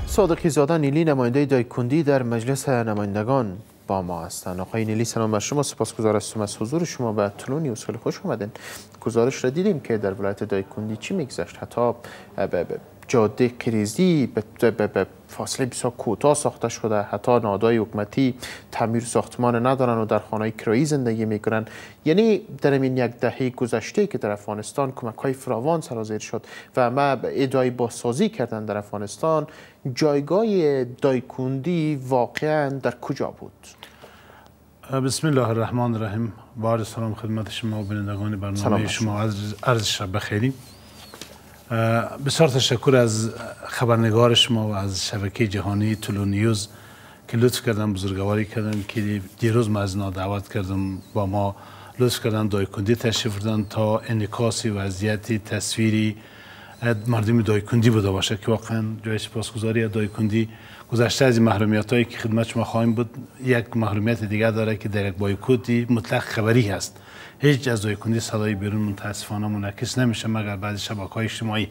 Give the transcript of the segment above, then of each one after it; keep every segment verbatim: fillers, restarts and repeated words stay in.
صادقی زاده نیلی نماینده دایکندی در مجلس نمایندگان با ما هستند. آقای نیلی سلام بر شما، سپاسگزار هستم از حضور شما به تلون نیوز. خیلی خوش اومدین. گزارش را دیدیم که در ولایت دایکندی چی میگذشت، حتی جاده کریزی به فاصله بسیار کوتاه ساخته شده، حتی نهادهای حکومتی تعمیر ساختمان ندارن و در خانه‌های کرایی زندگی میکنن. یعنی در این یک دهه گذشته که در افغانستان کمک‌های فراوان سرازیر شد و ما ادعای بازسازی کردن در افغانستان، جایگاه دایکندی واقعا در کجا بود؟ بسم الله الرحمن الرحیم. با سلام خدمت شما و بینندگان برنامه شما، عرض شب بخیر. بسیار تشکر از خبرنگار شما و از شبکه جهانی تلون نیوز که لطف کردن، بزرگواری کردن که دیروز ما از اینا دعوت کردم، با ما لطف کردن دایکندی تشریف بردن تا انعکاس وضعیت تصویری مردم دایکندی بوده باشه که واقعا جای سپاسگزاری. دایکندی گذشته از محرومیت هایی که خدمت شما خواهیم بود، یک محرومیت دیگر داره که در یک بایکوتی مطلق خبری هست. هیچ از دایکندی صدای بیرون متاسفانه منعکس نمیشه مگر بعضی شبکه‌های اجتماعی.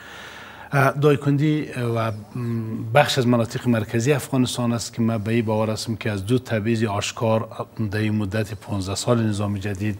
دایکندی و بخش از مناطق مرکزی افغانستان است که من به این باور هستم که از دو تبعیض آشکار در این مدت پانزده سال نظام جدید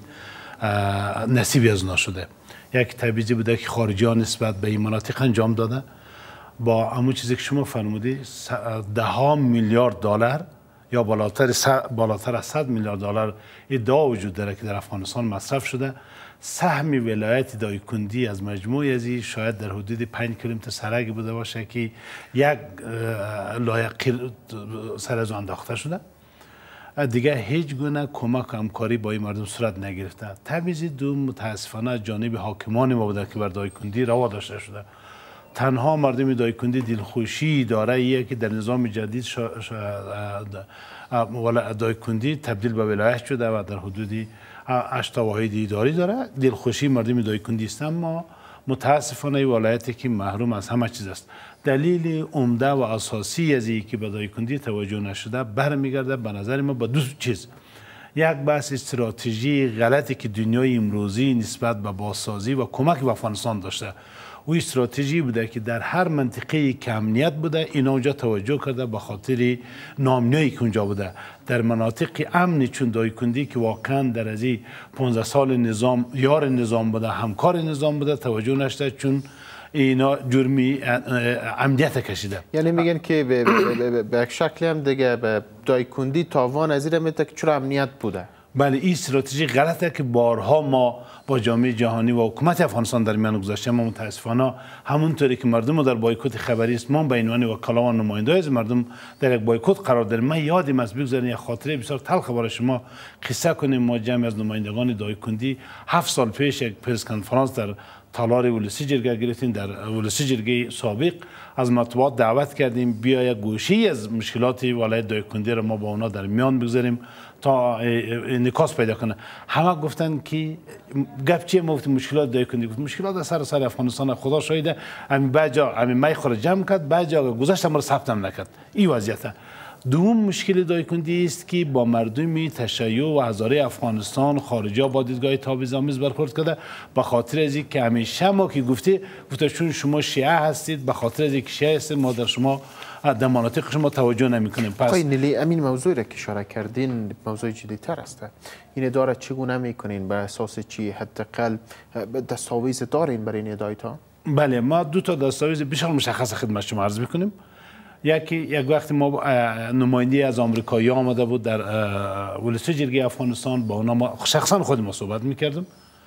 نصیبی از اونا شده. یک تبعیضی بوده که خارجی‌ها نسبت به این مناطق انجام داده، با همون چیزی که شما فرمودید ده ها میلیارد دلار یا بالاتر بالاتر از صد میلیارد دلار ادعا وجود داره که در افغانستان مصرف شده. سهم ولایت دایکندی از مجموع از این شاید در حدود پنج کیلومتر سرک بوده باشه که یک لایق سر از انداخته شده. دیگه هیچ گونه کمک و همکاری با این مردم صورت نگرفته. تبعیض دوم متاسفانه از جانب حاکمان ما بوده که بر دایکندی روا داشته شده. تنها مردم دایکندی دلخوشی داره ایه که در نظام جدید شا... شا... دایکندی تبدیل به ولایت شده و در حدود هشت واحد اداری داره. دلخوشی مردم دایکندی است، اما متاسفانه ولایتی که محروم از همه چیز است. دلیل عمده و اساسی از اینکه به دایکندی توجه نشده برمیگرده به نظر ما به دو چیز. یک بحث استراتژی غلطی که دنیای امروزی نسبت به بازسازی و کمک به افغانستان داشته. او استراتژی بوده که در هر منطقه که امنیت بوده اینا اونجا توجه کرده به خاطر ناامنیایی که اونجا بوده. در مناطق امنی چون دایکندی که واقعا در از این پانزده سال نظام یار نظام بوده، همکار نظام بوده، توجه نشده چون اینا جرمی امنیت کشیده. یعنی میگن که به یک شکلی هم دیگه به دایکندی تاوان از این میده که چرا امنیت بوده. بله، این استراتژی غلطه که بارها ما با جامعه جهانی و حکومت افغانستان در میان گذاشتیم. ما متاسفانه همونطوری که مردم در بایکوت خبری است، ما به عنوان وکلا و نماینده از مردم در یک بایکوت قرار داریم. من یادم است، بگذارین یک خاطره بسیار تلخ برای شما قصه کنیم. ما جمع از نمایندگان دایکندی هفت سال پیش یک پرس کنفرانس در تالار ولسی جرگه گرفتیم. در ولسی جرگه سابق از مطبوعات دعوت کردیم بیا یک گوشه‌ای از مشکلات ولایت دایکندی را ما با اونا در میان بگذاریم تا انعکاس پیدا کنه. همه گفتن که گپ چیه؟ ما گفتیم مشکلات دایکندی. گفت مشکلات از سر سر افغانستان خدا شاهده. همین بعجا همین می خور جمع کرد، بعجا گذشت ما رو ثبت هم نکرد. این وضعیته. دوم مشکل دایکندی است که با مردم تشیع و هزاره افغانستان خارجا با دیدگاه تبعیض‌آمیز برخورد کرده. به خاطر از اینکه همیشه ما که گفته گفته چون شما شیعه هستید، به خاطر از اینکه شیعه هستید ما در شما در مناطق شما توجه نمیکنیم. پس آقای نیلی، امین موضوعی را که اشاره کردین موضوع جدی‌تر است. این اداره چگونه میکنین؟ به اساس چی؟ حداقل دستاویز دارین برای این ادعاها؟ بله، ما دو تا دستاویز بسیار مشخص خدمت شما عرض میکنیم. یکی یک وقت ما نماینده از آمریکایی آمده بود در ولسی جرگه افغانستان، با اونا ما شخصا خود ما صحبت میکردیم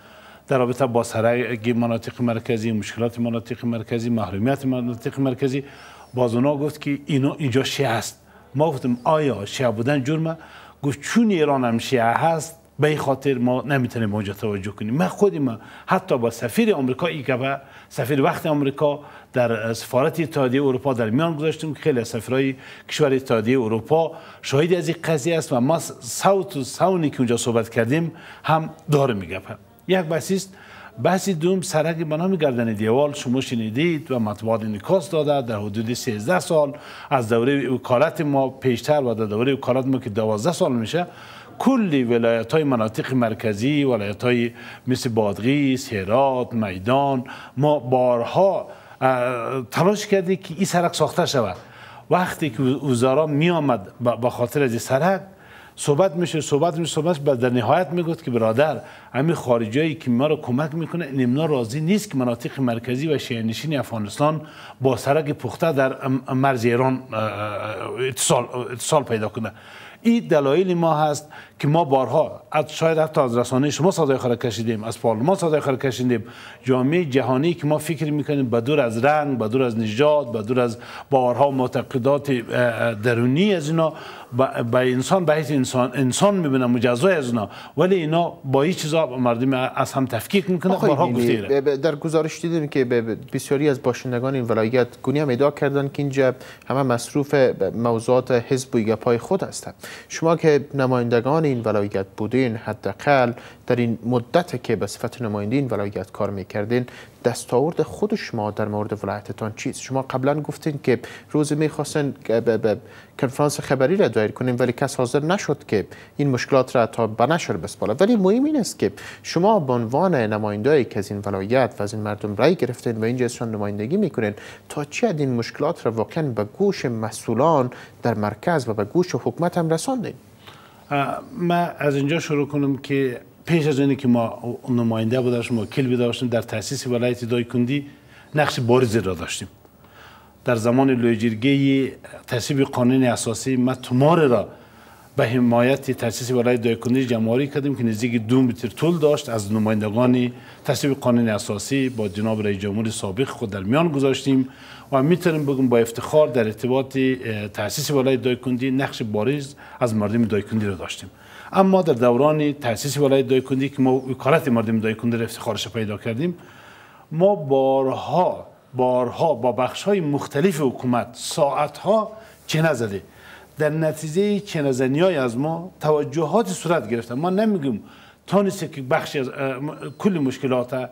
در رابطه با سرنگ مناطق مرکزی، مشکلات مناطق مرکزی، محرومیت مناطق مرکزی. باز اونا گفت که اینو اینجا شیعه است. ما گفتیم آیا شیعه بودن جرمه؟ گفت چون ایران هم شیعه هست به این خاطر ما نمیتونیم اونجا توجه کنیم. من خودم حتی با سفیر آمریکا ای که سفیر وقت آمریکا در سفارت اتحادیه اروپا در میان گذاشتیم که خیلی از سفیرای کشور اتحادیه اروپا شاهد از این قضیه است و ما صوت و سونی که اونجا صحبت کردیم هم داره میگه. یک بحثی است. بحث دوم سرک به نام گردن دیوال شما شنیدید و مطبوعات انعکاس داده در حدود سیزده سال از دوره وکالت ما پیشتر و در دوره وکالت ما که دوازده سال میشه کلی ولایت های مناطق مرکزی، ولایت های مثل بادغیس، هرات، میدان، ما بارها تلاش کردیم که این سرک ساخته شود. وقتی که وزرا می آمد به خاطر از سرک صحبت میشه صحبت میشه صحبت میشه در نهایت میگفت که برادر همین خارجی که ما رو کمک میکنه نمنا راضی نیست که مناطق مرکزی و شیعه‌نشین افغانستان با سرک پخته در مرز ایران اتصال اتصال پیدا کنه. این دلایل ما هست که ما بارها شاید حتی از رسانه شما صدای خود کشیدیم، از پارلمان صدای خود کشیدیم. جامعه جهانی که ما فکر میکنیم بدور از رنگ، بدور از نژاد، بدور از باورها و معتقدات درونی از اینا به انسان به انسان انسان میبینن مجزای از اینا، ولی اینا با این چیزا مردم از هم تفکیک میکنن. بارها گفته در گزارش دیدیم که بسیاری از باشندگان این ولایت گونی هم ادعا کردن که اینجا همه مصروف موضوعات حزب و گپای خود هستند. شما که نمایندگان این ولایت بودین، حداقل در این مدت که به صفت نماینده این ولایت کار میکردین، دستاورد خود شما در مورد ولایتتان چیست؟ شما قبلا گفتین که روزی میخواستین کنفرانس خبری را دایر کنین ولی کس حاضر نشد که این مشکلات را تا به نشر بسپاره. ولی مهم این است که شما به عنوان نماینده‌ای که از این ولایت و از این مردم رای گرفتین و اینجا ازشان نمایندگی میکنین، تا چه حد این مشکلات را واقعا به گوش مسئولان در مرکز و به گوش حکومت هم رساندین؟ من از اینجا شروع کنم که پیش از اینکه ما نماینده بودیم، وکیل داشتیم در تاسیس ولایت دایکندی نقش بارزی را داشتیم. در زمان لویجرگی تصویب قانون اساسی ما تمار را به حمایت تاسیس ولایت دایکندی جمعآوری کردیم که نزدیک دو متر طول داشت. از نمایندگان تصویب قانون اساسی با جناب رئیس جمهور سابق خود در میان گذاشتیم و میتونیم بگم با افتخار در ارتباط تاسیس ولایت دایکندی نقش بارز از مردم دایکندی را داشتیم. اما در دوران تاسیس ولایت دایکندی که ما وکالت مردم دایکندی را افتخارش پیدا کردیم، ما بارها بارها با بخش‌های مختلف حکومت ساعتها چنه زده. در نتیجه چنه زنی‌های از ما توجهات صورت گرفته. ما نمیگیم تانسته که بخشی از کل مشکلات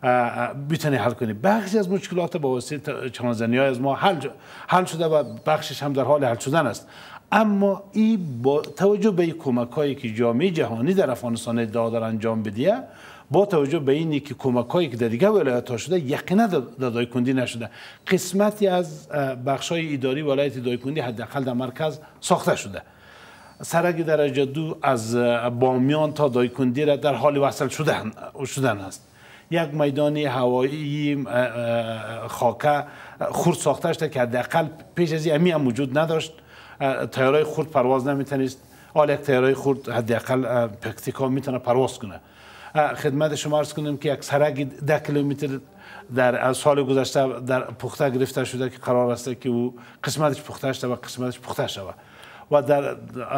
بتونی حل کنی. بخشی از مشکلات با واسطه چنه زنی‌های از ما حل حل شده و بخشش هم در حال حل شدن است. اما این با توجه به کمک‌هایی که جامعه جهانی در افغانستان ادعا داره انجام بده، با توجه به اینی که کمک‌هایی که در دیگر ولایت‌ها شده یقینا در دایکندی نشده. قسمتی از بخش‌های اداری ولایت دایکندی حداقل در مرکز ساخته شده. سرک درجه دو از بامیان تا دایکندی را در حال وصل شدن شدن است. یک میدان هوایی خاکه خرد ساخته شده که حداقل پیش از این هم وجود نداشت. تیارای خرد پرواز نمیتونست. حالا یک تیارای خرد حداقل پکتیکا میتونه پرواز کنه. خدمت شما عرض کنم که یک سرک ده کیلومتر در سال گذشته در پخته گرفته شده که قرار است که او قسمتش پخته شده و قسمتش پخته شود و در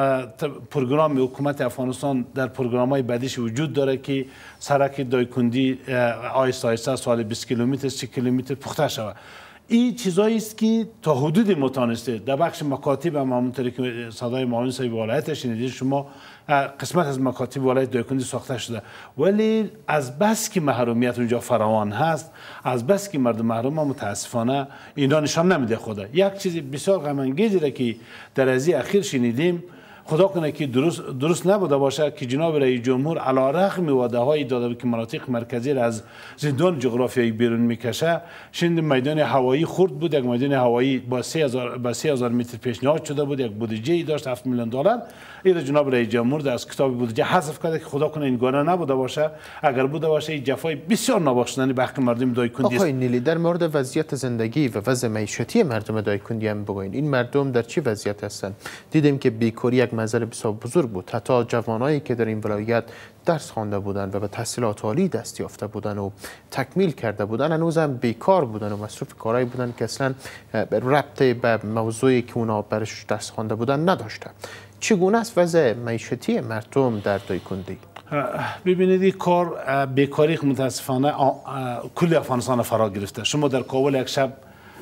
پروگرام حکومت افغانستان در پروگرام‌های بعدیش وجود داره که سرک دایکندی آیسته آیسته سال بیست کیلومتر سی کیلومتر پخته شود. این چیزایی است که تا حدود متانسته در بخش مکاتب هم همونطوری که صدای معاون صاحب ولایت شنیدید شما، قسمت از مکاتب ولایت دایکندی ساخته شده، ولی از بس که محرومیت اونجا فراوان هست، از بس که مردم محروم متاسفانه اینا نشان نمیده خدا. یک چیز بسیار غم انگیزی را که در ازی اخیر شنیدیم، خدا کنه که درست درست نبوده باشه که جناب رئیس جمهور علیرغم وعده های داده که مناطق مرکزی را از زندان جغرافیایی بیرون میکشه، شند میدان هوایی خرد بود. یک میدان هوایی با سه هزار با سه هزار متر پیشنهاد شده بود، یک بودجه ای داشت هفت میلیون دلار. این جناب رئیس جمهور از کتاب بودجه حذف کرده که خدا کنه این گونه نبوده باشه. اگر بوده باشه این جفای بسیار نابخشودنی به حق مردم دایکندی است. آقای نیلی، در مورد وضعیت زندگی و وضع معیشتی مردم دایکندی هم بگوین. این مردم در چه وضعیت هستند؟ دیدیم که بیکاری یک مسئله بسیار بزرگ بود. حتی جوانایی که در این ولایت درس خوانده بودند و به تحصیلات عالی دست یافته بودند و تکمیل کرده بودند، هنوز هم بیکار بودند و مصروف کارهایی بودند که اصلا ربطی به موضوعی که اونا برش درس خوانده بودند نداشته. چگونه است وضع معیشتی مردم در دایکندی؟ ببینید این کار بیکاری متاسفانه کل افغانستان فرا گرفته. شما در کابل یک شب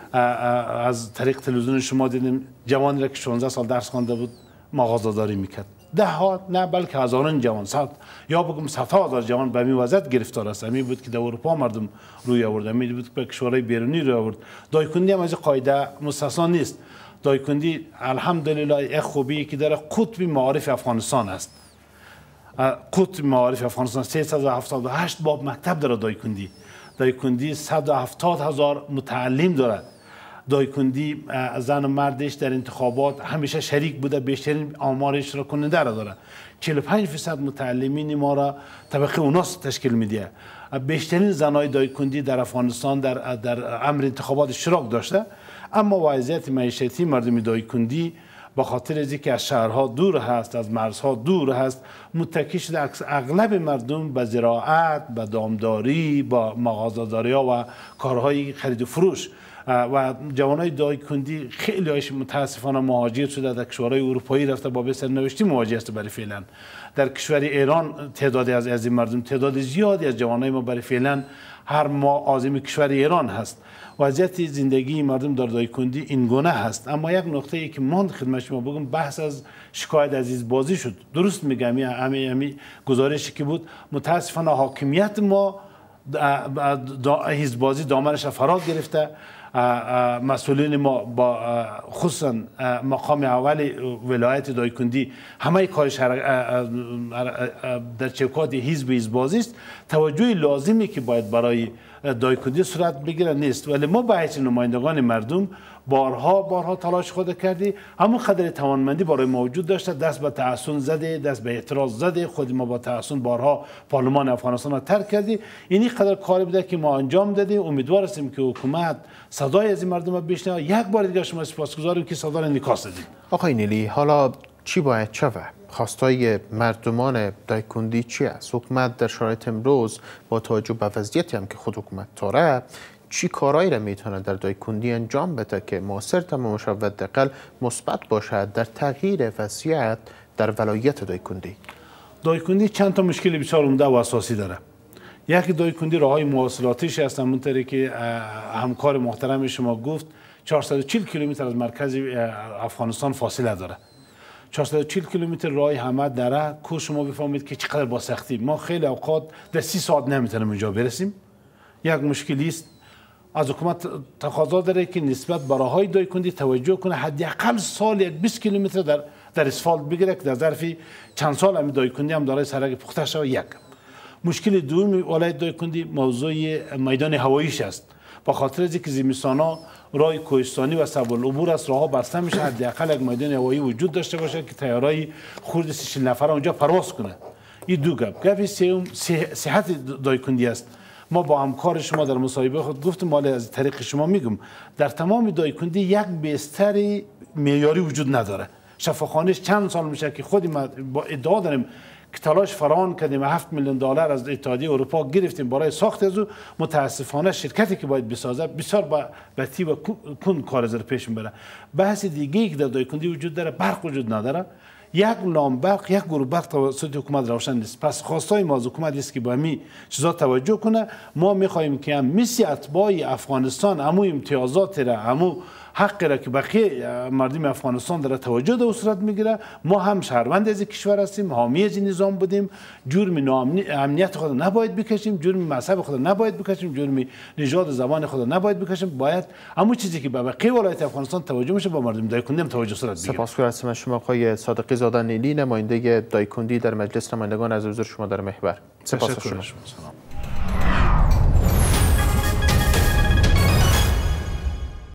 از طریق تلویزیون شما دیدیم جوانی را که شانزده سال درس خوانده بود مغازه‌داری میکرد. ده ها نه بلکه هزاران جوان، صد یا بگم صدها هزار جوان به این وضعیت گرفتار است. همین بود که در اروپا مردم روی آورد، همین بود که به کشورهای بیرونی روی آورد. دایکندی هم از قاعده مستثنا نیست. دایکندی الحمدلله یک خوبی که داره قطب معارف افغانستان است. قطب معارف افغانستان سیصد و هفتاد و هشت باب مکتب داره. دایکندی دایکندی صد و هفتاد هزار متعلم داره. دایکندی زن و مردش در انتخابات همیشه شریک بوده، بیشترین آمار اشتراک کننده را داره. چهل و پنج درصد متعلمین ما را طبقه اوناس تشکیل میده. بیشترین زنای دایکندی در افغانستان در در امر انتخابات اشتراک داشته. اما وضعیت معیشتی مردم دایکندی با خاطر از اینکه از شهرها دور هست، از مرزها دور هست، متکی شده اغلب مردم به زراعت، به دامداری، با مغازه‌داری و کارهای خرید و فروش و جوانای دایکندی خیلی هایش متاسفانه مهاجر شده، در کشورهای اروپایی رفته، با به سرنوشتی مواجه است. برای فعلا در کشور ایران تعدادی از از این مردم، تعداد زیادی از جوانای ما برای فعلا هر ماه عازم کشور ایران هست. وضعیت زندگی مردم در دایکندی این گونه هست. اما یک نقطه ای که من خدمت شما بگم، بحث از شکایت از بازی شد. درست میگم، همین همین گزارشی که بود، متاسفانه حاکمیت ما حزبازی دامنش فرا گرفته. مسئولین ما با خصوصا مقام اول ولایت دایکندی همه کارش در چوکات حزب حزبازی است. توجه لازمی که باید برای دایکندی صورت بگیره نیست، ولی ما به حیث نمایندگان مردم بارها بارها تلاش خود کردی، همون قدر توانمندی برای موجود داشته، دست به تحسن زده، دست به اعتراض زده، خود ما با تحسن بارها پارلمان افغانستان را ترک کردی. اینی قدر کاری بوده که ما انجام دادیم. امیدوار هستیم که حکومت صدای از این مردم را بشنوه. یک بار دیگه شما سپاسگزاریم که صدا را انعکاس دادید. آقای نیلی، حالا چی باید شود؟ خواستای مردمان دایکندی چی است؟ حکومت در شرایط امروز با توجه به وضعیتی هم که خود حکومت داره، چی کارایی را میتونه در دایکندی انجام بده که موثر تمام شود و حداقل مثبت باشد در تغییر وضعیت در ولایت دایکندی؟ دایکندی چند تا مشکل بسیار عمده و اساسی داره. یکی دایکندی راههای مواصلاتیش هست، همونطوری که همکار محترم شما گفت، چهارصد و چهل کیلومتر از مرکز افغانستان فاصله داره. چهارصد و چهل کیلومتر راه همه دره کو، شما بفهمید که چقدر با سختی ما خیلی اوقات در سی ساعت نمیتونیم اونجا برسیم. یک مشکلی است. از حکومت تقاضا داره که نسبت به راههای دایکندی توجه کنه، حداقل سال یک بیست کیلومتر در در اسفالت بگیره که در ظرف چند سال همین دایکندی هم داره سرک پخته شود. یک مشکل دوم ولایت دایکندی موضوع میدان هواییش است. با خاطر از اینکه زمستانا راه کوهستانی و سبل العبور است، راهها بسته میشه، حداقل یک میدان هوایی وجود داشته باشه که طیارهای خرد سی نفره اونجا پرواز کنه. این دو گپ. گپ سوم صحت دایکندی است. ما با همکار شما در مصاحبه خود گفتم، مال از طریق شما میگم، در تمام دایکندی یک بستر معیاری وجود نداره. شفاخانه‌اش چند سال میشه که خودی ما با ادعا داریم که تلاش فراوان کردیم، هفت میلیون دلار از اتحادیه اروپا گرفتیم برای ساخت از او. متاسفانه شرکتی که باید بسازه بسیار با بطی و کند کار از پیش میبره. بحث دیگه که در دایکندی وجود داره، برق وجود نداره. یک لامبرق، یک گروه برق توسط حکومت روشن نیست. پس خواستای ما از حکومت است که با همین چیزا توجه کنه. ما میخواهیم که هم مثل اتباع افغانستان همو امتیازات را، همو حق را که بقیه مردم افغانستان در توجه در صورت میگیره. ما هم شهروند از کشور هستیم، حامی از نظام بودیم. جرم امنیت خود نباید بکشیم، جرم مذهب خود نباید بکشیم، جرم نژاد زبان خود نباید بکشیم. باید همون چیزی که به بقیه ولایت افغانستان توجه میشه با مردم دایکندی هم توجه صورت بگیره. سپاسگزارم از شما آقای صادقی زاده نیلی، نماینده دایکندی در مجلس نمایندگان. از حضور شما در محور سپاسگزارم.